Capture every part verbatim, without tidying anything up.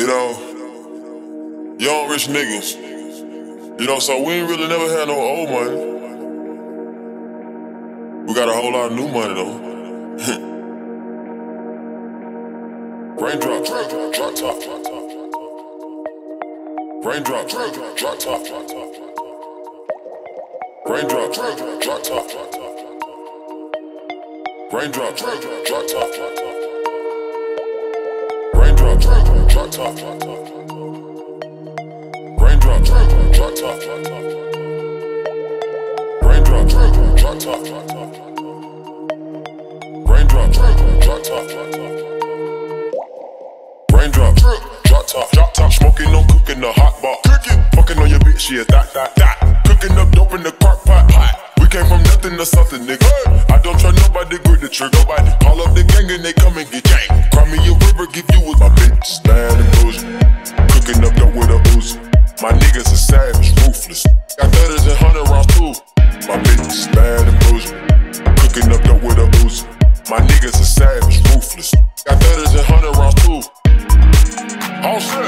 You know, young rich niggas. You know, so we ain't really never had no old money. We got a whole lot of new money though. Raindrop, drop top. Raindrop, drop top. Raindrop, drop top. Raindrop, drop top. Raindrop, drop top. Raindrop, drop top. Raindrop, drop top. Raindrop, drop top. Raindrop, drop top, drop top. Smoking, no cooking, the hot pot. Cooking, fucking on your bitch, yeah, that, that, that. Cooking up dope in the crock pot. Hot. We came from nothing to something, nigga. I don't try nobody, grip the trigger. Nobody call up the gang and they come and get gang. Cry me a river, give you with my bitch. Bad and bougie. Cooking up dope with a Uzi. My niggas are savage, ruthless. Got thudders and hundred rounds too. My bitch is bad and bougie. Cooking up dope with a Uzi. My niggas are savage, ruthless. Got thudders and hundred rounds too. All set.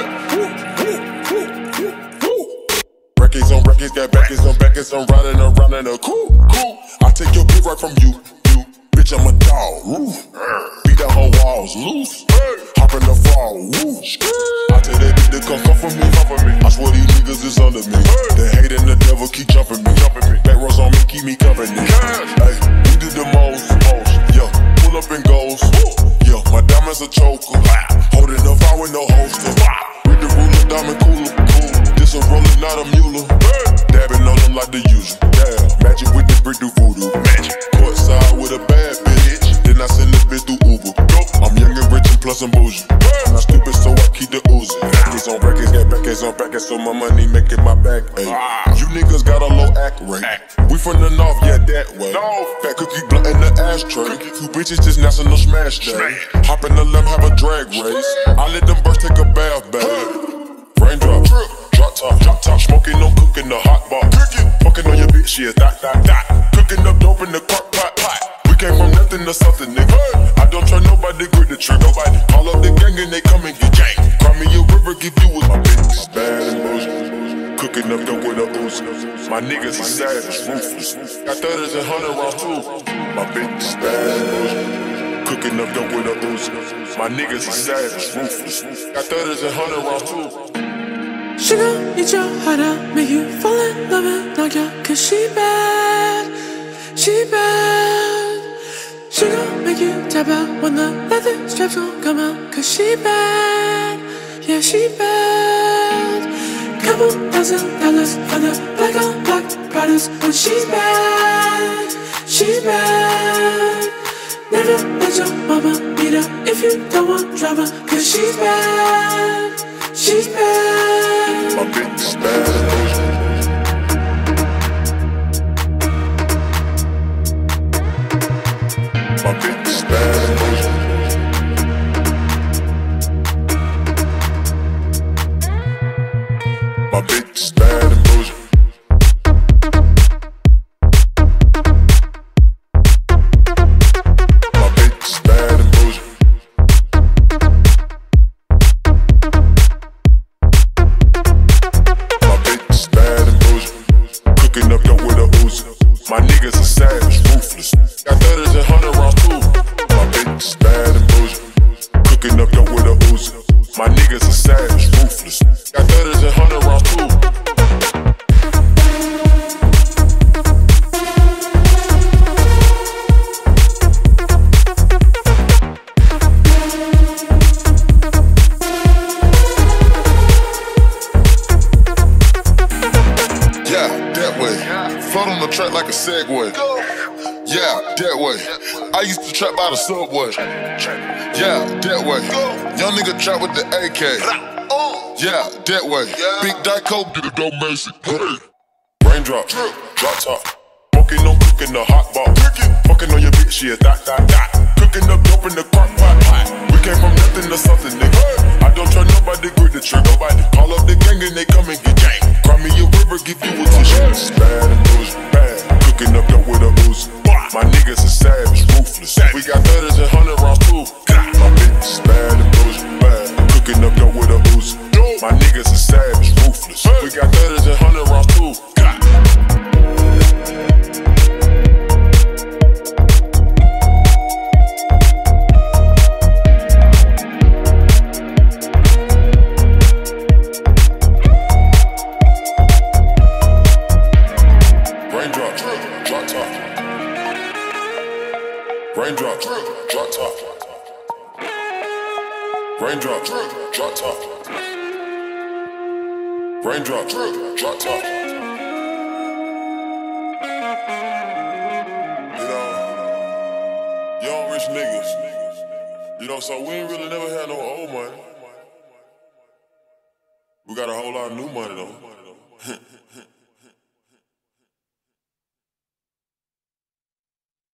Records on records, got backers on backers. I'm riding around in a cool, cool. I take your bitch right from you, you. Bitch, I'm a dog. Woo. Beat down her walls, loose. Hop in the fall, woo. I tell that bitch to come come for me, come for me. I swear these niggas is under me. The hate and the devil keep jumping me, jumping me. Back rows on me, keep me company. Hey, we did the most, most. Yeah, pull up and goes. Yeah, my diamonds a choker. Holding the fire with no holster. Read the ruler, diamond cooler. This a roller, not a mule. Dabbing on them like the usual. Yeah, magic with the brick do voodoo. Magic. Courtside with a bad bitch. Then I send the bitch through Uber. I'm young and rich and plus I'm bougie. I'm not stupid, so I keep the Uzi. Records on records, got backers on backers, so my money making my back. Ay. You niggas got a low act rate. We from the north, yeah, that way. Fat cookie blunt in the ashtray. Two bitches just national smash day. Hop in the limb, have a drag race. I let them birds take a bath, babe. Raindrop, drop top, drop top. Smoking, no cooking, the hot pot. Fucking on your bitch, yeah, that, that, that. Cooking up dope in the crock pot. We came from nothing to something, nigga. I don't try nobody, grip the trigger. Nobody call up the gang and they come and get gang. Cry me a river, give you with my bitch. Bad and bougie. Cooking up dope with a Uzi. My niggas are savage, ruthless. Got thudders and hundred rounds too. My bitch is bad and bougie. Cooking up dope with a Uzi. My niggas are savage, ruthless. Got thudders and hundred rounds too. She gon' eat your heart out, make you fall in love and knock you out. Cause she bad, she bad. She gon' make you tap out when the leather straps gon' come out. Cause she bad, yeah she bad. Couple thousand dollars for the black on black products. When she's bad, she's bad. Never let your mama beat her if you don't want drama. Cause she's bad, she's bad. My bitch is bad. My bitch is bad. My bitch is bad and bougie. My bitch is bad and bougie. My niggas are savage, ruthless. Got thudders and hundred rounds too. My bitch is bad and bougie. Cooking up dope with a Uzi. My niggas are savage, ruthless. Got thudders and hundred rounds too. Yeah, that way. Float on the track like a Segway. Yeah, that way. I used to trap by the subway. Yeah, that way. Young nigga trap with the A K. Yeah, that way. Big Dyco, get a dope Macy. Raindrop, drop top. Smoking, no cooking, the hot pot. Fucking on your bitch, yeah, that, that, that. Cooking up dope in the crock pot. We came from nothing to something, nigga. I don't try nobody, grip the trigger. Nobody call up the gang and they come and get gang. Cry me a river, give you a tissue. Bad and bougie, bad. Cooking up dope with a Uzi. My niggas are savage, ruthless. We got thudders and hundred rounds too. My bitch is bad and bougie, bad. Cooking up dope with a Uzi. drop top. Raindrop, drop top. Raindrop, drop top. You know, young rich niggas. You know, so we ain't really never had no old money. We got a whole lot of new money though.